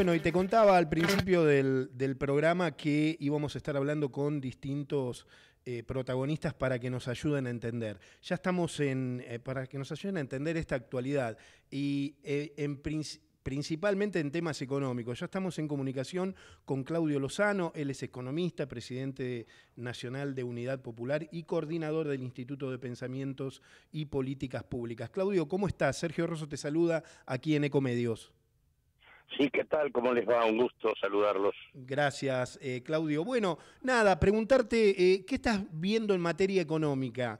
Bueno, y te contaba al principio del programa que íbamos a estar hablando con distintos protagonistas para que nos ayuden a entender. Ya estamos para que nos ayuden a entender esta actualidad y principalmente en temas económicos. Ya estamos en comunicación con Claudio Lozano, él es economista, presidente nacional de Unidad Popular y coordinador del Instituto de Pensamientos y Políticas Públicas. Claudio, ¿cómo estás? Sergio Rosso te saluda aquí en Ecomedios. Sí, ¿qué tal? ¿Cómo les va? Un gusto saludarlos. Gracias, Claudio. Bueno, nada, preguntarte, ¿qué estás viendo en materia económica?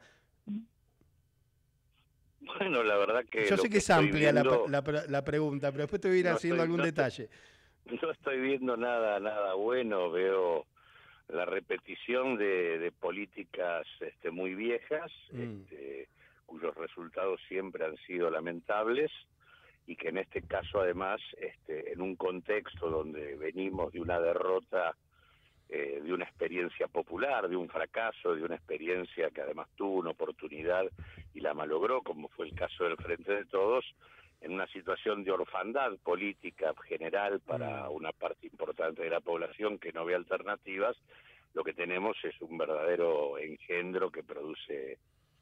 Bueno, la verdad que Yo lo sé que que es estoy amplia viendo, la pregunta, pero después te voy a ir no haciendo estoy, algún detalle. no estoy viendo nada bueno. Veo la repetición de políticas muy viejas, cuyos resultados siempre han sido lamentables, y que en este caso además, en un contexto donde venimos de una derrota, de una experiencia popular, de un fracaso, de una experiencia que además tuvo una oportunidad y la malogró, como fue el caso del Frente de Todos, en una situación de orfandad política general para una parte importante de la población que no ve alternativas. Lo que tenemos es un verdadero engendro que produce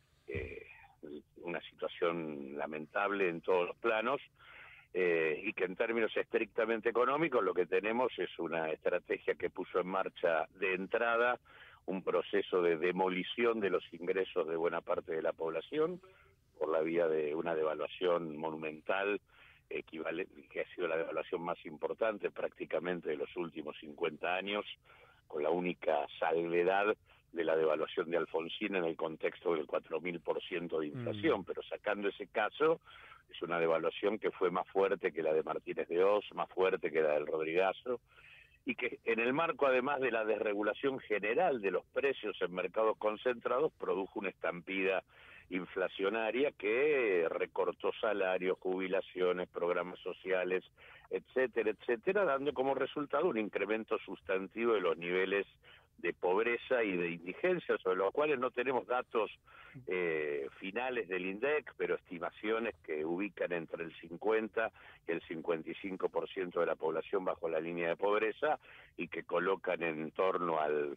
una situación lamentable en todos los planos, y que en términos estrictamente económicos lo que tenemos es una estrategia que puso en marcha de entrada un proceso de demolición de los ingresos de buena parte de la población por la vía de una devaluación monumental, que ha sido la devaluación más importante prácticamente de los últimos 50 años, con la única salvedad de la devaluación de Alfonsín en el contexto del 4000% de inflación, pero sacando ese caso, es una devaluación que fue más fuerte que la de Martínez de Oz, más fuerte que la del Rodrigazo, y que en el marco además de la desregulación general de los precios en mercados concentrados produjo una estampida inflacionaria que recortó salarios, jubilaciones, programas sociales, etcétera, etcétera, dando como resultado un incremento sustantivo de los niveles de pobreza y de indigencia, sobre los cuales no tenemos datos finales del INDEC, pero estimaciones que ubican entre el 50 y el 55% de la población bajo la línea de pobreza y que colocan en torno al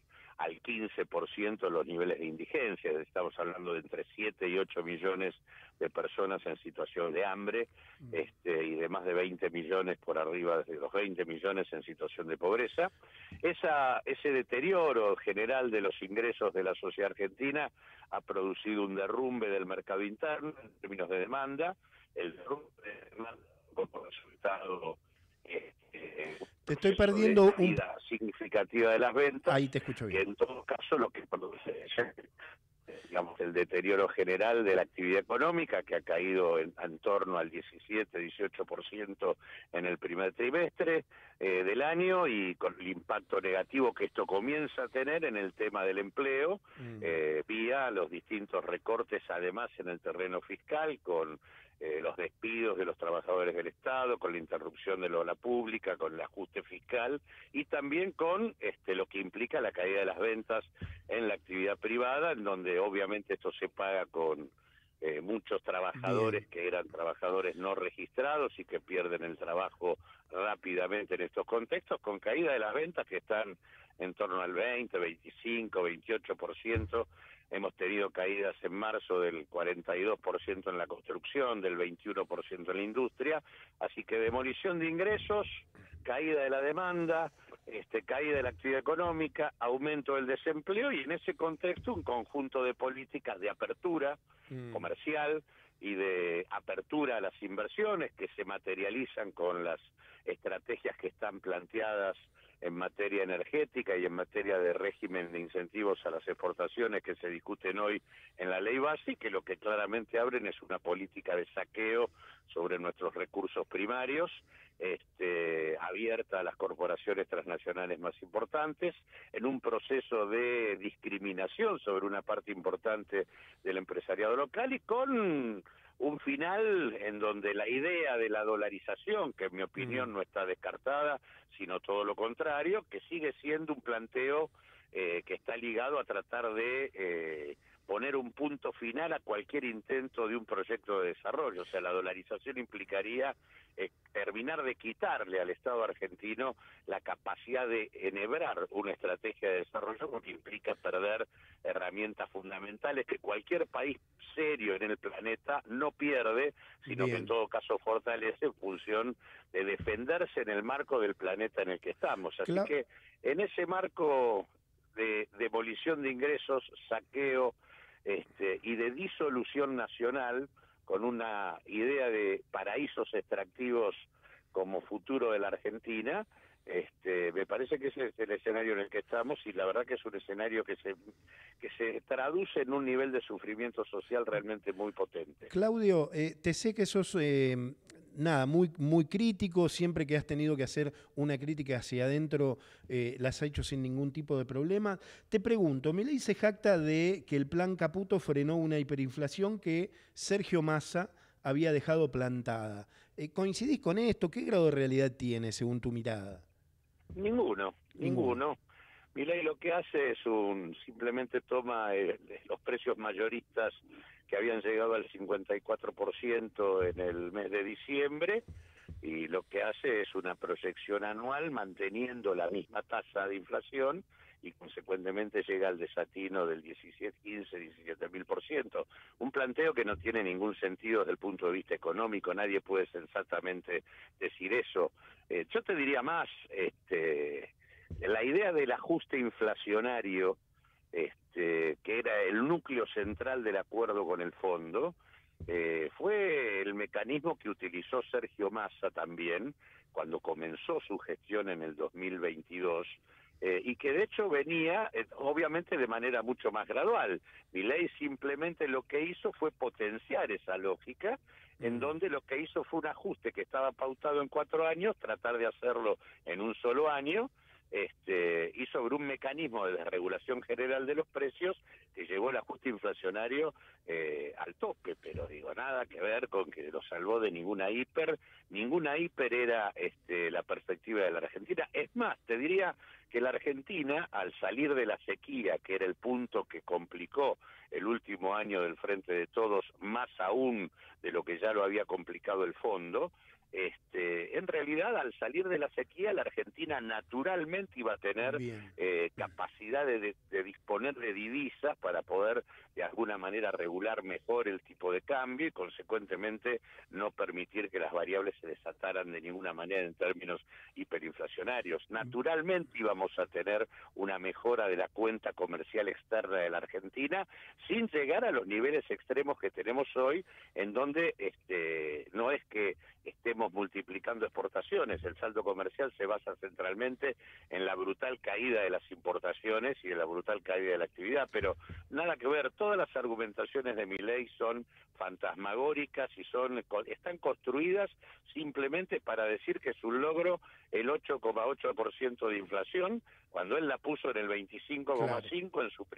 15% los niveles de indigencia. Estamos hablando de entre 7 y 8 millones de personas en situación de hambre, y de más de 20 millones por arriba de los 20 millones en situación de pobreza. Ese deterioro general de los ingresos de la sociedad argentina ha producido un derrumbe del mercado interno en términos de demanda. El derrumbe de demanda como resultado Te estoy de perdiendo caída significativa de las ventas, Ahí te escucho que bien. en todo caso lo que produce es, digamos, el deterioro general de la actividad económica, que ha caído en torno al 17-18% en el primer trimestre del año, y con el impacto negativo que esto comienza a tener en el tema del empleo, vía los distintos recortes además en el terreno fiscal, con los despidos de los trabajadores del Estado, con la interrupción de la obra pública, con el ajuste fiscal, y también con lo que implica la caída de las ventas en la actividad privada, en donde obviamente esto se paga con muchos trabajadores que eran trabajadores no registrados y que pierden el trabajo rápidamente en estos contextos, con caída de las ventas que están en torno al 20, 25, 28%. Hemos tenido caídas en marzo del 42% en la construcción, del 21% en la industria, así que demolición de ingresos, caída de la demanda, caída de la actividad económica, aumento del desempleo, y en ese contexto un conjunto de políticas de apertura comercial y de apertura a las inversiones que se materializan con las estrategias que están planteadas en materia energética y en materia de régimen de incentivos a las exportaciones que se discuten hoy en la ley base, y que lo que claramente abren es una política de saqueo sobre nuestros recursos primarios, abierta a las corporaciones transnacionales más importantes, en un proceso de discriminación sobre una parte importante del empresariado local, y con un final en donde la idea de la dolarización, que en mi opinión no está descartada, sino todo lo contrario, que sigue siendo un planteo que está ligado a tratar de poner un punto final a cualquier intento de un proyecto de desarrollo. O sea, la dolarización implicaría terminar de quitarle al Estado argentino la capacidad de enhebrar una estrategia de desarrollo, porque implica perder herramientas fundamentales que cualquier país serio en el planeta no pierde, sino que en todo caso fortalece en función de defenderse en el marco del planeta en el que estamos. Así que en ese marco de demolición de ingresos, saqueo y de disolución nacional, con una idea de paraísos extractivos como futuro de la Argentina, me parece que ese es el escenario en el que estamos, y la verdad que es un escenario que se traduce en un nivel de sufrimiento social realmente muy potente. Claudio, te sé que sos muy crítico. Siempre que has tenido que hacer una crítica hacia adentro, la has hecho sin ningún tipo de problema. Te pregunto, Milei se jacta de que el plan Caputo frenó una hiperinflación que Sergio Massa había dejado plantada. ¿Coincidís con esto? ¿Qué grado de realidad tiene según tu mirada? Ninguno. Milei lo que hace es simplemente toma los precios mayoristas que habían llegado al 54% en el mes de diciembre, y lo que hace es una proyección anual manteniendo la misma tasa de inflación, y consecuentemente llega al desatino del 17.000%. Un planteo que no tiene ningún sentido desde el punto de vista económico. Nadie puede sensatamente decir eso. Yo te diría más, la idea del ajuste inflacionario, que era el núcleo central del acuerdo con el fondo, fue el mecanismo que utilizó Sergio Massa también cuando comenzó su gestión en el 2022, y que de hecho venía, obviamente, de manera mucho más gradual. Milei simplemente lo que hizo fue potenciar esa lógica, en donde lo que hizo fue un ajuste que estaba pautado en 4 años, tratar de hacerlo en un solo año, y sobre un mecanismo de desregulación general de los precios que llevó el ajuste inflacionario al tope, pero digo, nada que ver con que lo salvó de ninguna hiper era la perspectiva de la Argentina. Es más, te diría que la Argentina, al salir de la sequía, que era el punto que complicó el último año del Frente de Todos, más aún de lo que ya lo había complicado el fondo, en realidad, al salir de la sequía, la Argentina naturalmente iba a tener capacidad de disponer de divisas para poder de alguna manera regular mejor el tipo de cambio, y consecuentemente no permitir que las variables se desataran de ninguna manera en términos hiperinflacionarios. Naturalmente íbamos a tener una mejora de la cuenta comercial externa de la Argentina, sin llegar a los niveles extremos que tenemos hoy, en donde no es que estemos multiplicando exportaciones. El saldo comercial se basa centralmente en la brutal caída de las importaciones y en la brutal caída de la actividad, pero nada que ver. Todas las argumentaciones de Milei son fantasmagóricas y están construidas simplemente para decir que es un logro el 8,8% de inflación, cuando él la puso en el 25,5%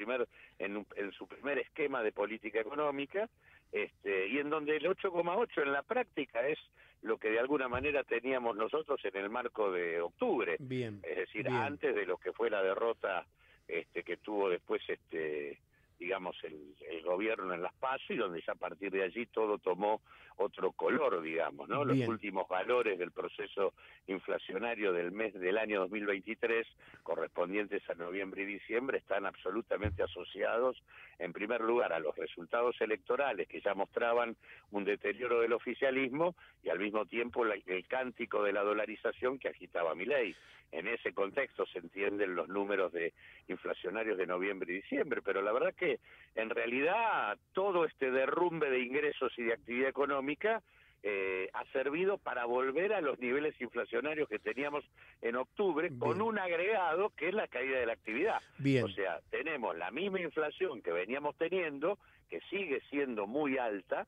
en su primer esquema de política económica, y en donde el 8,8 en la práctica es lo que de alguna manera teníamos nosotros en el marco de octubre, es decir, antes de lo que fue la derrota que tuvo después digamos el gobierno en las PASO, y donde ya a partir de allí todo tomó otro color, digamos, ¿no? Los últimos valores del proceso inflacionario del año 2023, correspondientes a noviembre y diciembre, están absolutamente asociados, en primer lugar, a los resultados electorales, que ya mostraban un deterioro del oficialismo, y al mismo tiempo el cántico de la dolarización que agitaba Milei. En ese contexto se entienden los números inflacionarios de noviembre y diciembre, pero la verdad que en realidad todo este derrumbe de ingresos y de actividad económica ha servido para volver a los niveles inflacionarios que teníamos en octubre, con un agregado que es la caída de la actividad. O sea, tenemos la misma inflación que veníamos teniendo, que sigue siendo muy alta,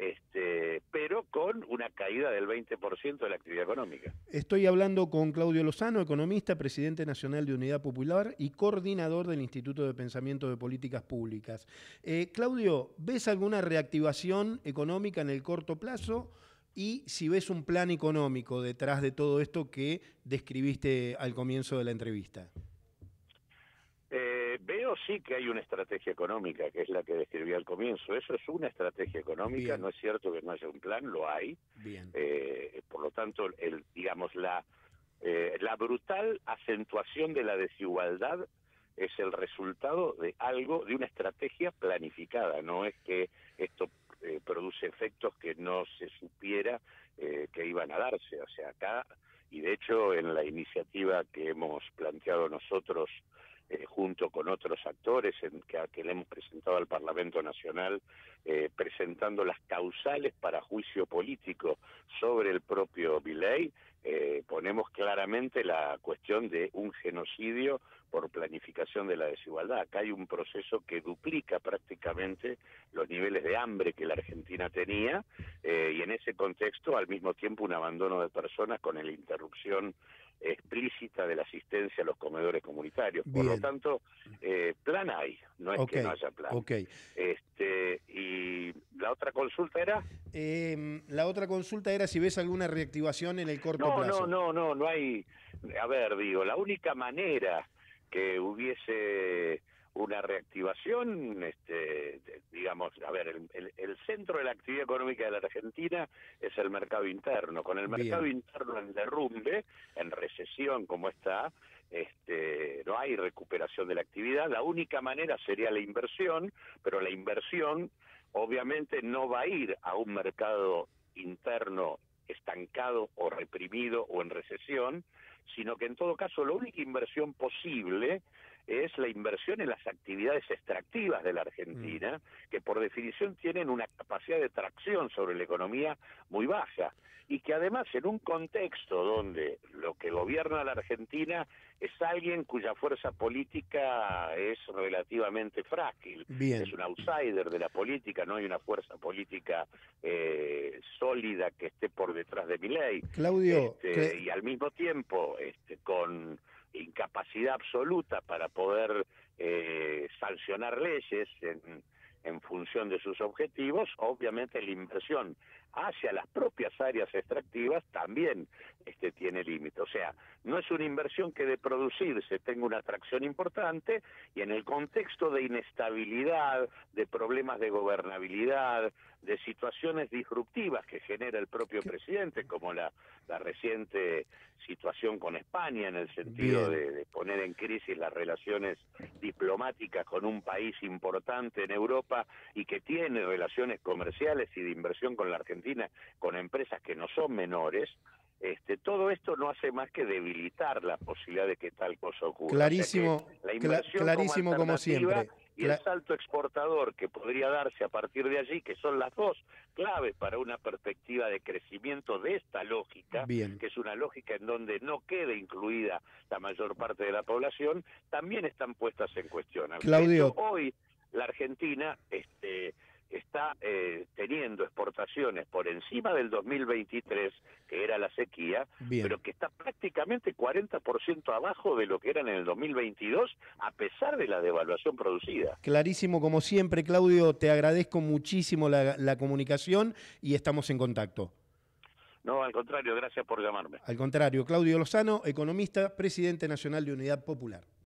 pero con una caída del 20% de la actividad económica. Estoy hablando con Claudio Lozano, economista, presidente nacional de Unidad Popular y coordinador del Instituto de Pensamiento de Políticas Públicas. Claudio, ¿ves alguna reactivación económica en el corto plazo? Y si ves un plan económico detrás de todo esto que describiste al comienzo de la entrevista. Veo creo sí que hay una estrategia económica, que es la que describí al comienzo. Eso es una estrategia económica, Bien. no es cierto que no haya un plan, lo hay. Bien. Por lo tanto, digamos, la brutal acentuación de la desigualdad es el resultado de algo, de una estrategia planificada. No es que esto produce efectos que no se supiera que iban a darse. O sea, acá, y de hecho en la iniciativa que hemos planteado nosotros junto con otros actores que le hemos presentado al Parlamento Nacional, presentando las causales para juicio político sobre el propio Milei, ponemos claramente la cuestión de un genocidio por planificación de la desigualdad. Acá hay un proceso que duplica prácticamente los niveles de hambre que la Argentina tenía, y en ese contexto al mismo tiempo un abandono de personas con la interrupción explícita de la asistencia a los comedores comunitarios. Bien. Por lo tanto, plan hay, no es que no haya plan. Y la otra consulta era... la otra consulta era si ves alguna reactivación en el corto plazo. No hay... A ver, digo, la única manera que hubiese una reactivación, digamos, a ver, el centro de la actividad económica de la Argentina es el mercado interno. Con el mercado interno en derrumbe, en recesión como está, no hay recuperación de la actividad. La única manera sería la inversión, pero la inversión obviamente no va a ir a un mercado interno estancado o reprimido o en recesión, sino que en todo caso la única inversión posible es la inversión en las actividades extractivas de la Argentina, que por definición tienen una capacidad de tracción sobre la economía muy baja, y que además en un contexto donde lo que gobierna la Argentina es alguien cuya fuerza política es relativamente frágil. Bien. Es un outsider de la política, no hay una fuerza política sólida que esté por detrás de Milei. Claudio, y al mismo tiempo con incapacidad absoluta para poder sancionar leyes en función de sus objetivos, obviamente la inversión hacia las propias áreas extractivas también tiene límite. O sea, no es una inversión que de producirse tenga una atracción importante, y en el contexto de inestabilidad, de problemas de gobernabilidad, de situaciones disruptivas que genera el propio presidente, como la reciente situación con España, en el sentido de poner en crisis las relaciones diplomáticas con un país importante en Europa y que tiene relaciones comerciales y de inversión con la Argentina, con empresas que no son menores. Todo esto no hace más que debilitar la posibilidad de que tal cosa ocurra. Clarísimo, o sea que la inversión clarísimo como siempre. Y el salto exportador que podría darse a partir de allí, que son las dos claves para una perspectiva de crecimiento de esta lógica, que es una lógica en donde no quede incluida la mayor parte de la población, también están puestas en cuestión. Claudio, hoy la Argentina está teniendo exportaciones por encima del 2023, que era la sequía, pero que está prácticamente 40% abajo de lo que eran en el 2022, a pesar de la devaluación producida. Clarísimo como siempre, Claudio, te agradezco muchísimo la comunicación y estamos en contacto. No, al contrario, gracias por llamarme. Al contrario, Claudio Lozano, economista, presidente nacional de Unidad Popular.